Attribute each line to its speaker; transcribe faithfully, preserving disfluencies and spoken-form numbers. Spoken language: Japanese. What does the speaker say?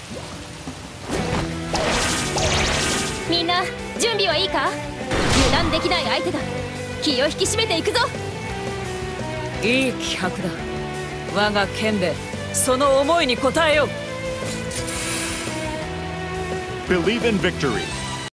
Speaker 1: みんな準備はいいか？油断できない相手だ。気を引き締めていくぞ。
Speaker 2: いい気迫だ。我が剣でその思いに応えよう。
Speaker 3: Believe in victory.